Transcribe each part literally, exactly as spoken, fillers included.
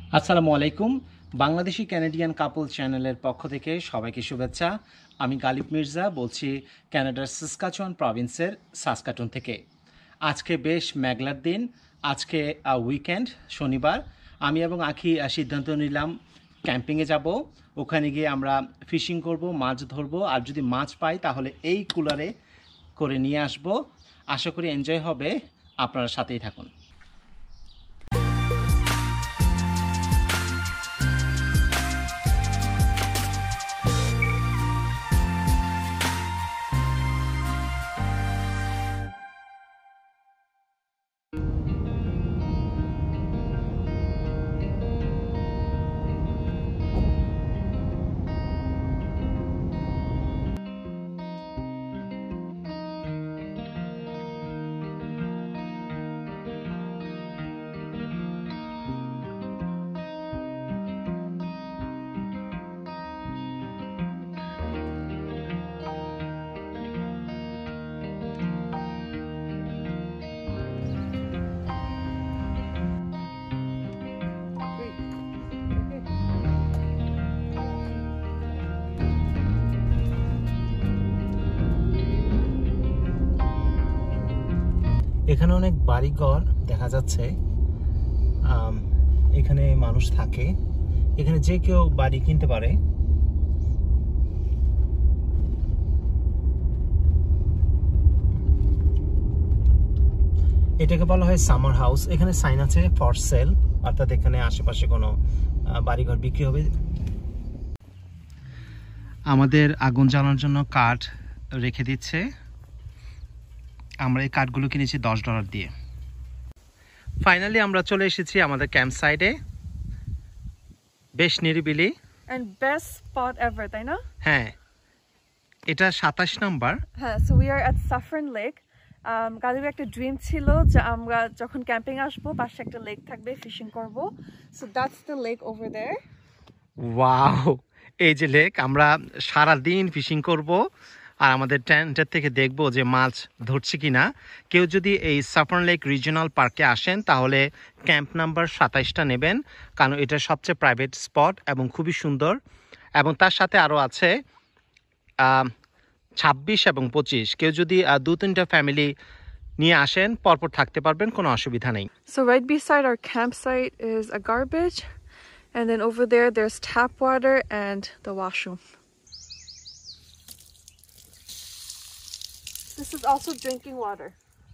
আসসালামু আলাইকুম। বাংলাদেশি ক্যানাডিয়ান কাপল চ্যানেলের পক্ষ থেকে সবাইকে শুভেচ্ছা। আমি গালিব মির্জা বলছি ক্যানাডার সাসকাচুয়ান প্রভিন্সের সাসকাটুন থেকে। আজকে বেশ মেঘলার দিন। আজকে উইকেন্ড, শনিবার। আমি এবং আখি আহ, সিদ্ধান্ত নিলাম ক্যাম্পিংয়ে যাব। ওখানে গিয়ে আমরা ফিশিং করব, মাছ ধরব, আর যদি মাছ পাই তাহলে এই কুলারে করে নিয়ে আসব। আশা করি এনজয় হবে। আপনারা সাথেই থাকুন। এখানে অনেক বাড়িঘর দেখা যাচ্ছে। এখানে মানুষ থাকে। এখানে যে কেউ বাড়ি কিনতে পারে। এটাকে বলা হয় সামার হাউস। এখানে সাইন আছে ফর সেল, অর্থাৎ এখানে আশেপাশে কোনো বাড়িঘর বিক্রি হবে। আমাদের আগুন জ্বালানোর জন্য কাঠ রেখে দিচ্ছে। আমরা এই কাঠগুলো কিনেছি দশ ডলার দিয়ে। ফাইনালি আমরা চলে এসেছি আমাদের ক্যাম্প সাইডে। বেশ নিরিবিলি and best spot ever, তাই না? হ্যাঁ, এটা সাতাশ নাম্বার। হ্যাঁ, so we are at Saffron Lake. um গালিবের একটা ড্রিম ছিল যে আমরা যখন ক্যাম্পিং আসবো পাশে একটা লেক থাকবে, ফিশিং করব। so that's the lake over there. Wow, এই যে লেক। আমরা সারা দিন ফিশিং করব আর আমাদের টেন্টের থেকে দেখব যে মাছ ধরছে কিনা। কেউ যদি এই সাফার্ন লেক রিজিওনাল পার্কে আসেন তাহলে ক্যাম্প নাম্বার সাতাইশটা নেবেন, কারণ এটা সবচেয়ে প্রাইভেট স্পট এবং খুবই সুন্দর। এবং তার সাথে আরও আছে ছাব্বিশ এবং পঁচিশ। কেউ যদি দু তিনটা ফ্যামিলি নিয়ে আসেন পরপর থাকতে পারবেন, কোনো অসুবিধা নেই। So right beside our campsite is a garbage, and then over there there's tap water and the washroom. This is also drinking water.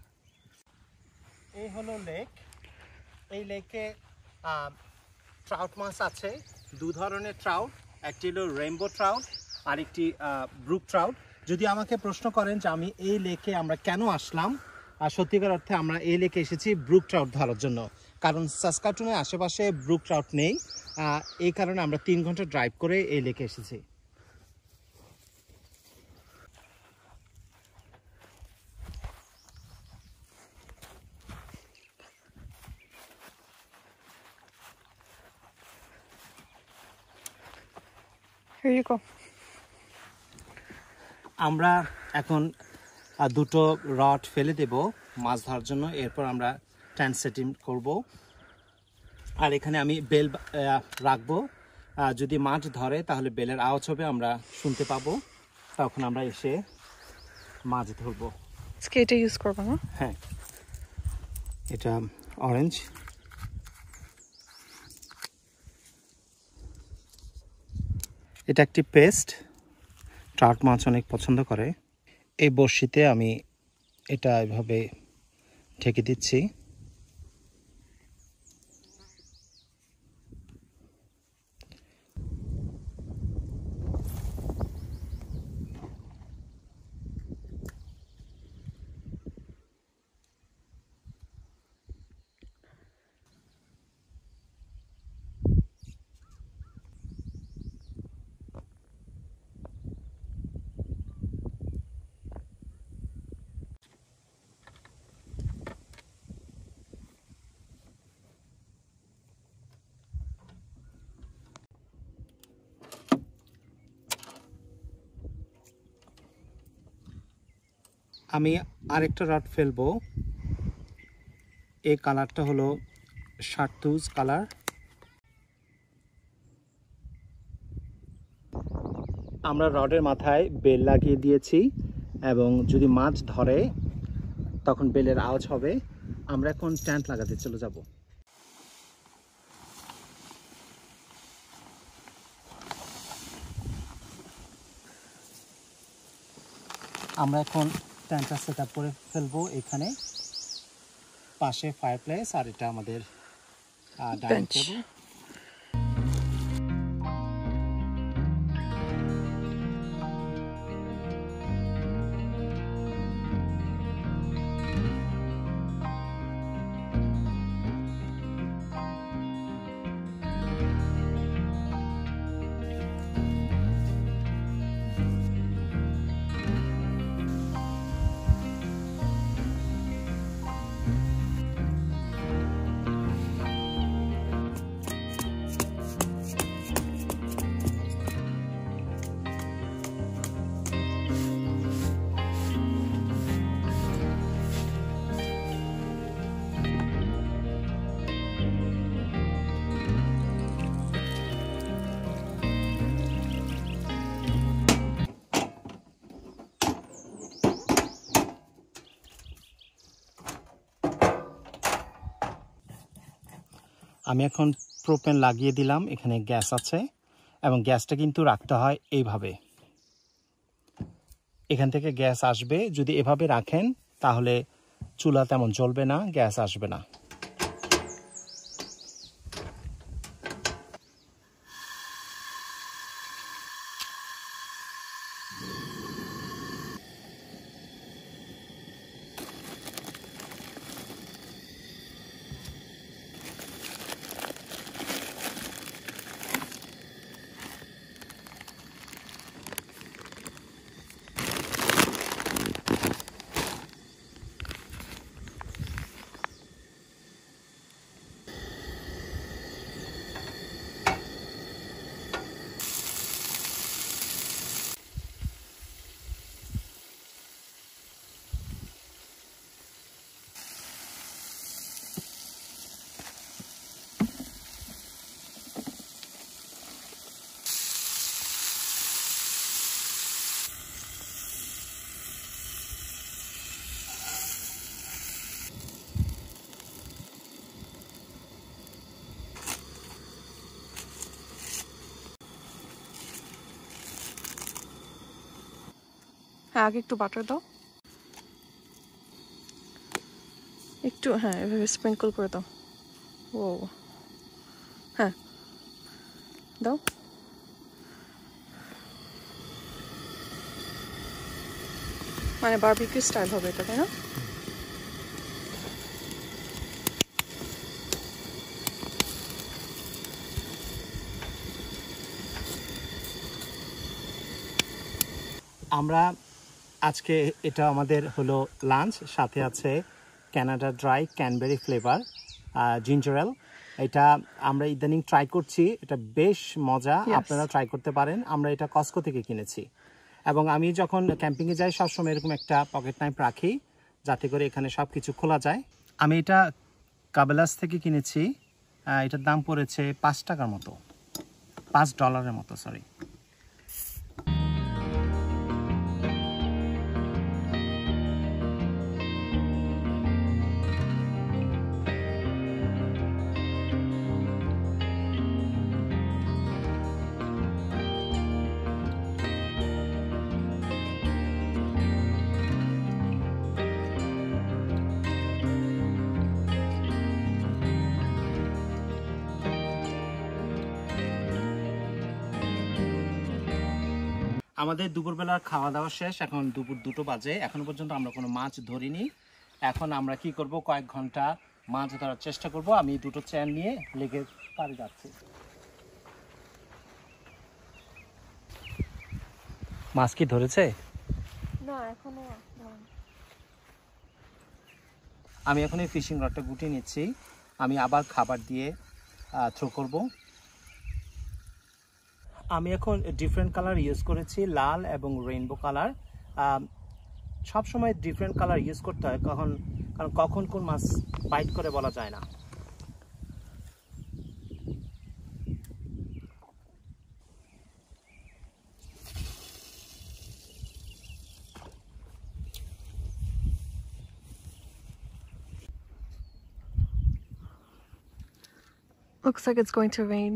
এই হলো লেক। এই লেকে ট্রাউট মাছ আছে, দু ধরনের ট্রাউট। একটি হলো রেইনবো ট্রাউট আর একটি ব্রুক ট্রাউট। যদি আমাকে প্রশ্ন করেন যে আমি এই লেকে আমরা কেন আসলাম, আর সত্যিকার অর্থে আমরা এই লেকে এসেছি ব্রুক ট্রাউট ধরার জন্য, কারণ সাসকাটুনের আশেপাশে ব্রুক ট্রাউট নেই। এই কারণে আমরা তিন ঘন্টা ড্রাইভ করে এই লেকে এসেছি। Here you go. আমরা এখন দুটো রড ফেলে দেব মাছ ধরার জন্য। এরপর আমরা ট্যান্ট সেটিং করব। আর এখানে আমি বেল রাখবো। যদি মাছ ধরে তাহলে বেলের আওয়াজ হবে, আমরা শুনতে পাবো, তখন আমরা এসে মাছ ধরবো। স্কেটে ইউজ করবো না? হ্যাঁ, এটা অরেঞ্জ। এটা একটি পেস্ট, ট্রাউট মাছ অনেক পছন্দ করে। এই বড়শিতে আমি এটা এভাবে ঢেকে দিচ্ছি। আমি আরেকটা রড ফেলবো। এই কালারটা হলো শার্টুজ কালার। আমরা রডের মাথায় বেল লাগিয়ে দিয়েছি এবং যদি মাছ ধরে তখন বেলের আওয়াজ হবে। আমরা এখন ট্যান্ট লাগাতে চলে যাব। আমরা এখন ট্যান্টটা সেট আপ করে ফেলবো। এখানে পাশে ফায়ারপ্লেস আর এটা আমাদের ডাইনিং টেবিল। আমি এখন প্রোপেন লাগিয়ে দিলাম। এখানে গ্যাস আছে এবং গ্যাসটা কিন্তু রাখতে হয় এইভাবে। এখান থেকে গ্যাস আসবে। যদি এভাবে রাখেন তাহলে চুলা তেমন জ্বলবে না, গ্যাস আসবে না। হ্যাঁ, আগে একটু বাটার দাও, একটু, হ্যাঁ এভাবে স্প্রিঙ্কল করে দাও। ও হ্যাঁ দাও। মানে বারবিকিউ স্টাইল হবে এটা, তাই না? আমরা আজকে এটা আমাদের হলো লাঞ্চ, সাথে আছে Canada Dry cranberry flavour ginger ale. এটা আমরা ইদানিং ট্রাই করছি, এটা বেশ মজা, আপনারা ট্রাই করতে পারেন। আমরা এটা কস্কো থেকে কিনেছি এবং আমি যখন ক্যাম্পিংয়ে যাই সবসময় এরকম একটা পকেট নাইফ রাখি যাতে করে এখানে সব কিছু খোলা যায়। আমি এটা কাবেলাস থেকে কিনেছি, এটার দাম পড়েছে পাঁচ টাকার মতো, পাঁচ ডলারের মতো সরি। আমাদের দুপুরবেলার খাওয়া দাওয়া শেষ, এখন দুপুর দুটো বাজে। এখনো পর্যন্ত আমরা কোনো মাছ ধরিনি। এখন আমরা কি করব, কয়েক ঘন্টা মাছ ধরার চেষ্টা করব। আমি দুটো চেন নিয়ে লেগে পাড়ে যাচ্ছি। মাছ কি ধরেছে? না এখনো। আমি এখন এই ফিশিং রডটা গুটিয়ে নিচ্ছি। আমি আবার খাবার দিয়ে থ্রো করব। আমি এখন ডিফারেন্ট কালার ইউজ করেছি, লাল এবং রেইনবো কালার। সব সময় ডিফারেন্ট কালার ইউজ করতে হয়, কখন কারণ কখন কোন মাছ বাইট করে বলা যায় না। Looks like it's going to rain.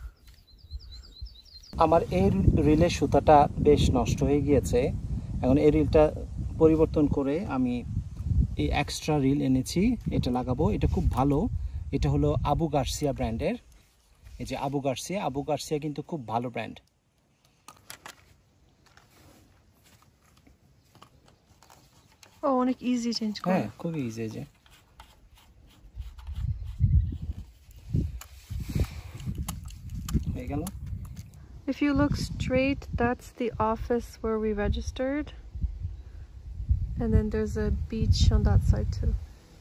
আমার এই রিলের সুতাটা বেশ নষ্ট হয়ে গিয়েছে। এখন এই রিলটা পরিবর্তন করে আমি এই এক্সট্রা রিল এনেছি, এটা লাগাবো। এটা খুব ভালো, এটা হলো আবু গার্সিয়া ব্র্যান্ডের। এই যে আবু গার্সিয়া, আবু গার্সিয়া কিন্তু খুব ভালো ব্র্যান্ড। Oh, অনেক ইজি চেঞ্জ করা। হ্যাঁ, খুব ইজি। যে হয়ে গেল। If you look straight, that's the office where we registered. And then there's a beach on that side too.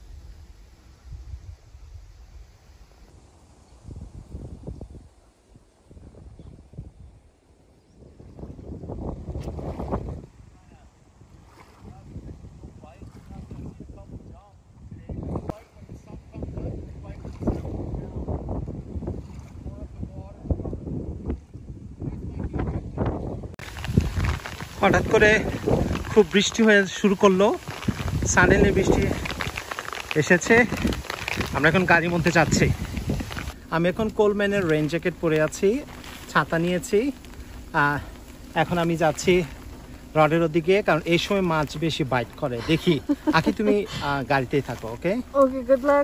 হঠাৎ করে খুব বৃষ্টি হয়ে শুরু করলো, সাডেনলি বৃষ্টি এসেছে। আমরা এখন গাড়ির মধ্যে যাচ্ছি। আমি এখন কোলম্যানের রেইন জ্যাকেট পরে আছি, ছাতা নিয়েছি। এখন আমি যাচ্ছি রডের ওদিকে, কারণ এই সময় মাছ বেশি বাইট করে। দেখি আকি, তুমি গাড়িতেই থাকো। Okay okay, good luck.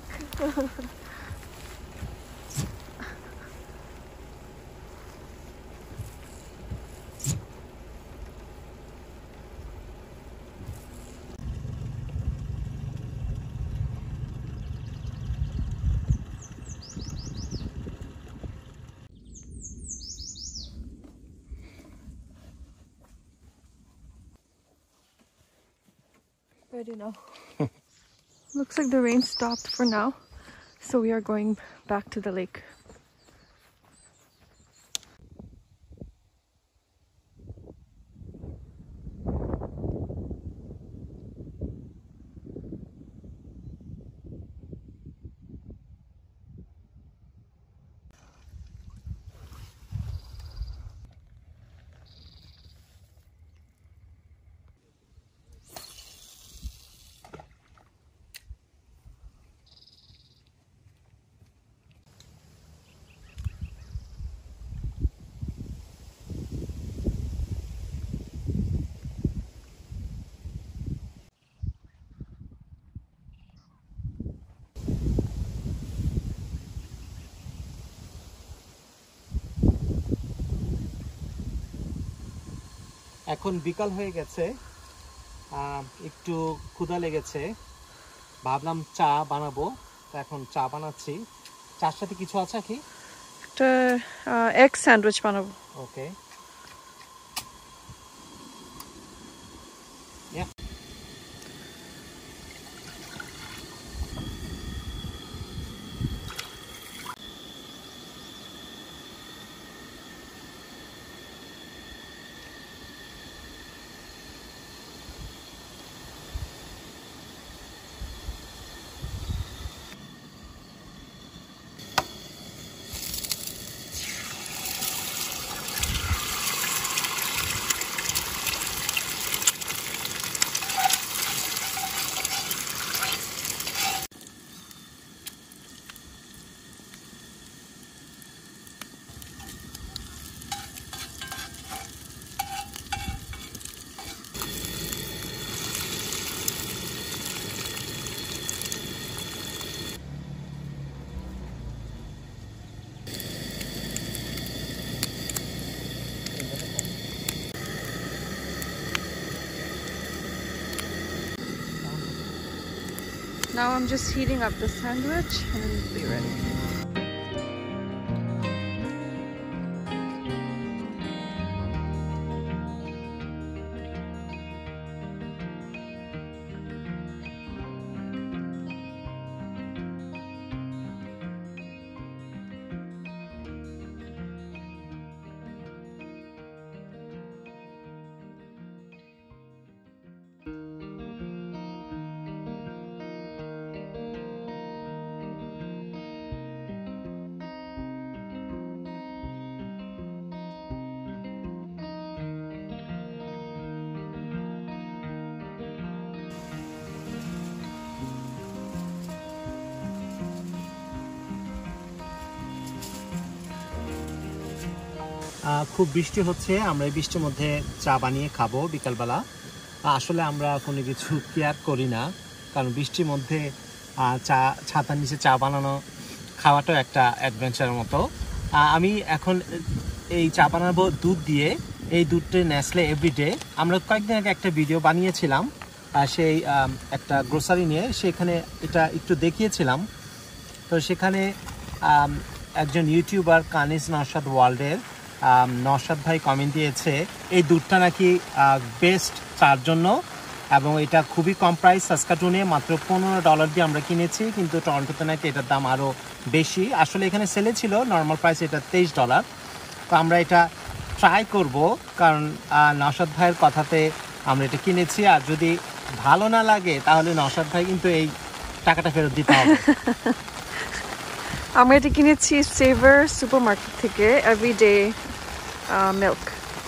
Ready now. Looks like the rain stopped for now, so we are going back to the lake. এখন বিকাল হয়ে গেছে, একটু ক্ষুধা লেগেছে, ভাবলাম চা বানাবো। তো এখন চা বানাচ্ছি। চার সাথে কিছু আছে কি? একটা এগ স্যান্ডউইচ বানাবো। ওকে। Now I'm just heating up the sandwich and then it'll be ready. খুব বৃষ্টি হচ্ছে, আমরা এই বৃষ্টির মধ্যে চা বানিয়ে খাবো বিকালবেলা। আসলে আমরা কোনো কিছু কেয়ার করি না, কারণ বৃষ্টির মধ্যে চা ছাতার নিচে চা বানানো খাওয়াটাও একটা অ্যাডভেঞ্চারের মতো। আমি এখন এই চা বানাবো দুধ দিয়ে। এই দুধটা নেসলে এভরিডে। আমরা কয়েকদিন আগে একটা ভিডিও বানিয়েছিলাম সেই একটা গ্রোসারি নিয়ে, সেখানে এটা একটু দেখিয়েছিলাম। তো সেখানে একজন ইউটিউবার কানিজ নওশাদ ওয়ার্ল্ডের নওশাদ ভাই কমেন্ট দিয়েছে এই দুধটা নাকি বেস্ট চার জন্য, এবং এটা খুবই কম প্রাইস। সাসকাটুনে মাত্র পনেরো ডলার দিয়ে আমরা কিনেছি, কিন্তু টরন্টোতে নাকি এটার দাম আরও বেশি। আসলে এখানে সেলে ছিল নর্মাল প্রাইস এটা তেইশ ডলার। তো আমরা এটা ট্রাই করব, কারণ নওশাদ ভাইয়ের কথাতে আমরা এটা কিনেছি। আর যদি ভালো না লাগে তাহলে নওশাদ ভাই কিন্তু এই টাকাটা ফেরত দিতে হবে। আমরা এটা কিনেছি সেভার সুপার মার্কেট থেকে, এভরিডে মিল্ক।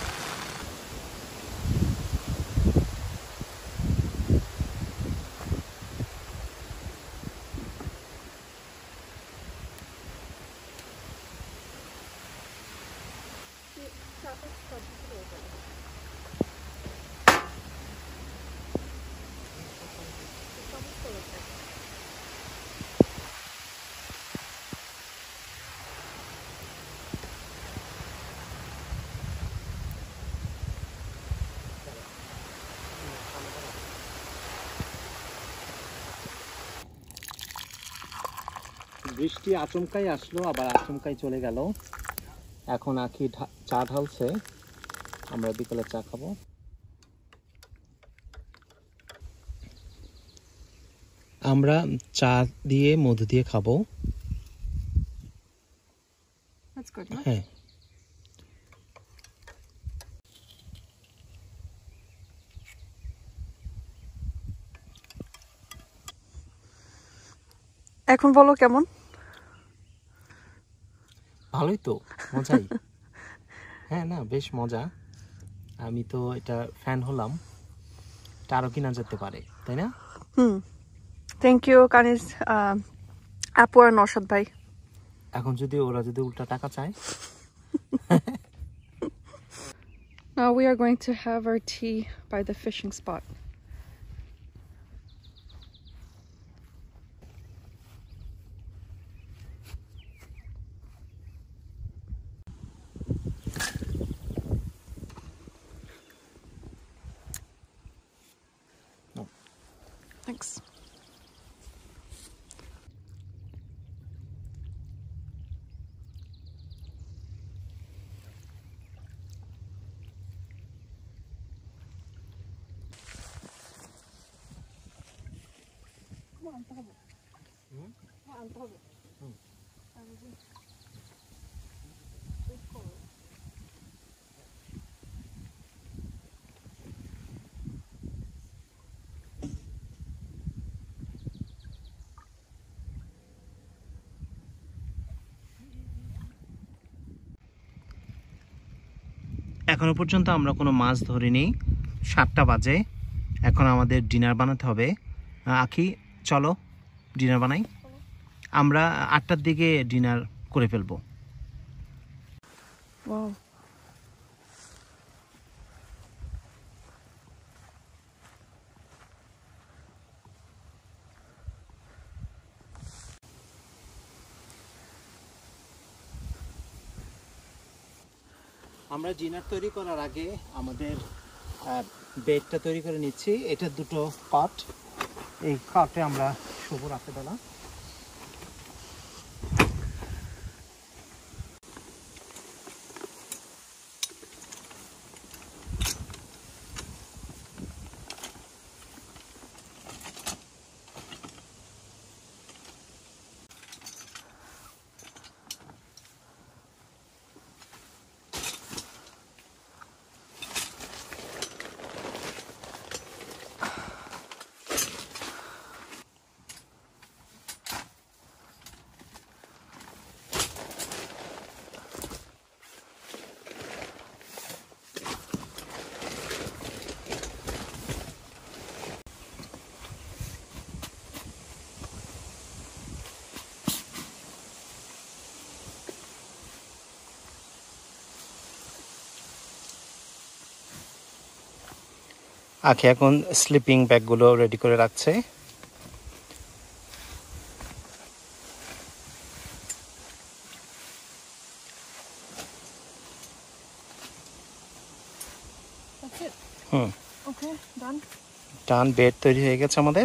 বৃষ্টি আচমকাই আসলো, আবার আচমকাই চলে গেল। এখন আখি চা ঢালছে, আমরা বিকেলে চা খাবো। আমরা চা দিয়ে মধু দিয়ে খাবো। হ্যাঁ, এখন বলো কেমন? ভালোই তো, মজাই। হ্যাঁ না, বেশ মজা। আমি তো এটা ফ্যান হলাম, এটা আরো কিনা যেতে পারে, তাই না? হুম, থ্যাংক ইউ কানিজ আপু আর নওশাদ ভাই। এখন যদি ওরা যদি উল্টা টাকা চায়। Now we are going to have our tea by the fishing spot. No. Thanks. এখনো পর্যন্ত আমরা কোনো মাছ ধরিনি। সাতটা বাজে, এখন আমাদের ডিনার বানাতে হবে। আখি চলো ডিনার বানাই। আমরা আটটার দিকে ডিনার করে ফেলবো। Wow. আমরা ডিনার তৈরি করার আগে আমাদের বেডটা তৈরি করে নিচ্ছি। এটা দুটো কট, এই কটে আমরা শুভ রাত্রেবেলা। আখি এখন স্লিপিং ব্যাগগুলো রেডি করে রাখছে। That's it. Hmm, Okay, done. Done, bed তৈরি হয়ে গেছে আমাদের।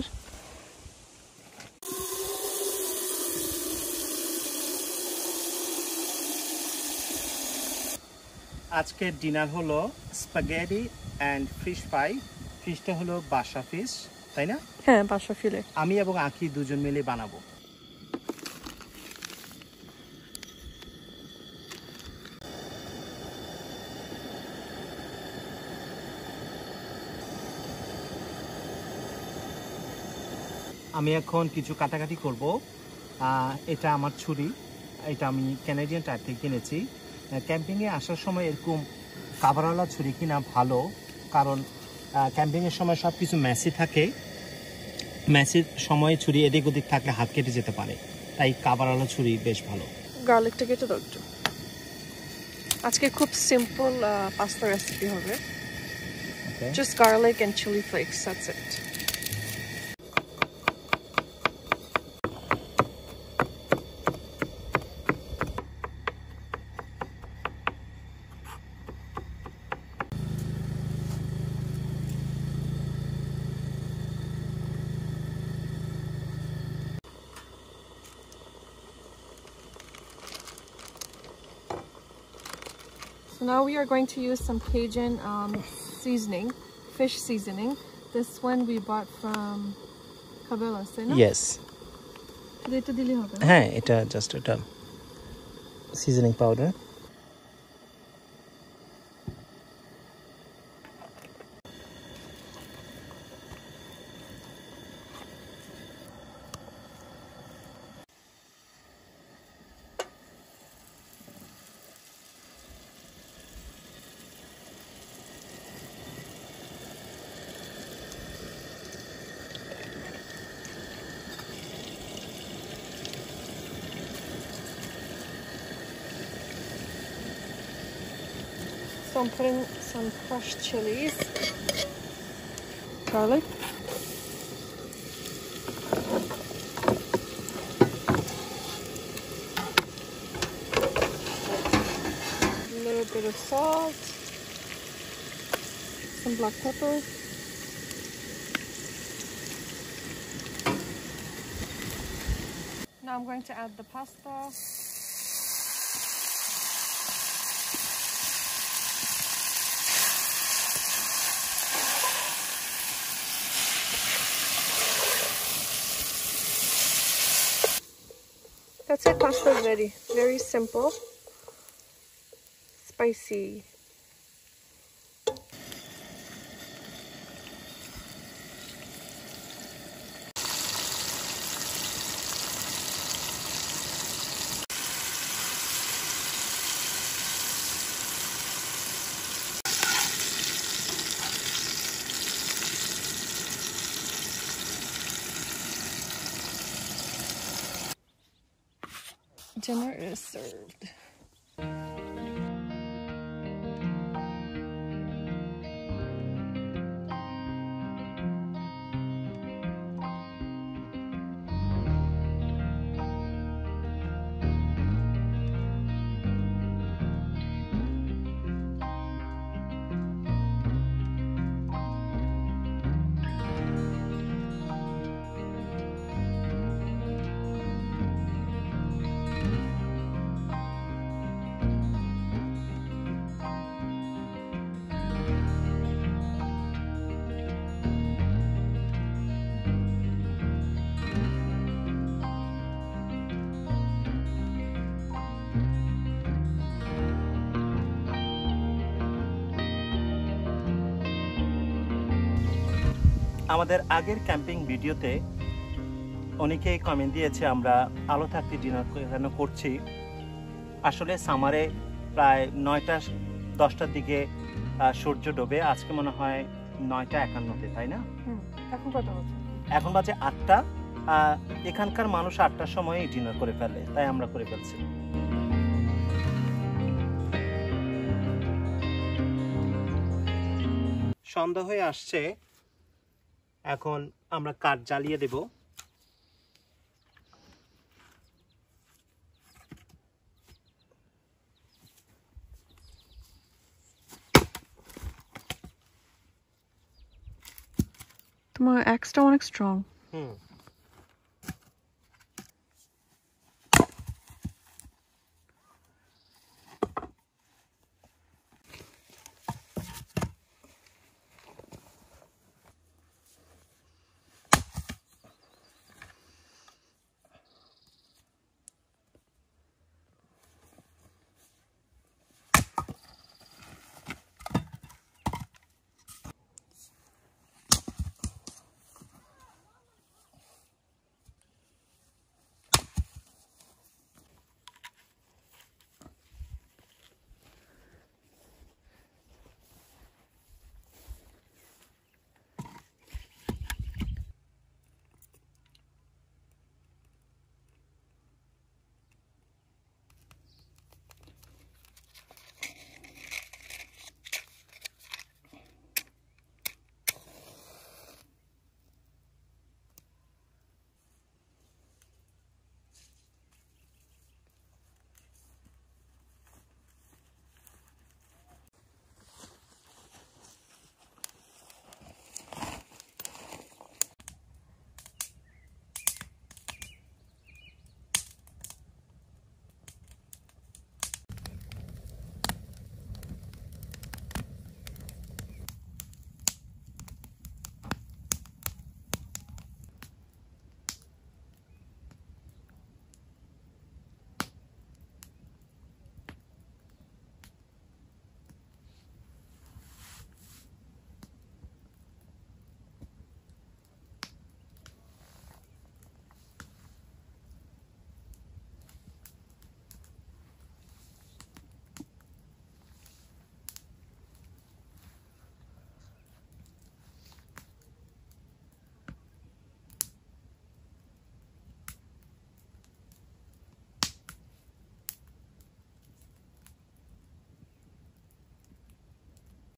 আজকের ডিনার হলো স্প্যাগেটি অ্যান্ড ফিশ ফ্রাই। ফিশটা হলো বাসা ফিশ, তাই না? হ্যাঁ, বাসা ফিলে। আমি এবং আখি দুজন মিলে বানাবো। আমি এখন কিছু কাটাকাটি করব। এটা আমার ছুরি, এটা আমি ক্যানাডিয়ান টাইপ থেকে কিনেছি। ক্যাম্পিংয়ে আসার সময় এরকম কাভারওয়ালা ছুরি কিনা ভালো, কারণ ক্যাম্পিংয়ের সময় সব কিছু ম্যাসি থাকে, ম্যাসির সময় ছুরি এদিক ওদিক থাকলে হাত কেটে যেতে পারে, তাই কাভারওয়ালা ছুরি বেশ ভালো। গার্লিকটা কেটে দাও একটু। আজকে খুব সিম্পল পাস্তা রেসিপি হবে। Just garlic and chilli flakes, that's it. So now we are going to use some Cajun um, seasoning, fish seasoning. This one we bought from Cabela's, no? Yes. এটা দিলে হবে না? হ্যাঁ, এটা just এটা seasoning powder. So I'm putting some crushed chilies, garlic, a little bit of salt, some black pepper, now I'm going to add the pasta. That's it, pasta is ready. Very simple, spicy. Dinner is served. আমাদের আগের camping ভিডিওতে অনেকেই comment দিয়েছে আমরা আলো থাকতে dinner কেন করছি। আসলে সামারে প্রায় নয়টা দশটার দিকে সূর্য ডোবে। আজকে মনে হয় নয়টা একান্নতে, তাই না? এখন কত বাজে? এখন বাজে আটটা। এখানকার মানুষ আটটার সময় ডিনার করে ফেলে, তাই আমরা করে ফেলছি। সন্ধ্যা হয়ে আসছে, এখন আমরা কাঠ জ্বালিয়ে দেব। তোমার অ্যাক্সটা অনেক স্ট্রং। হুম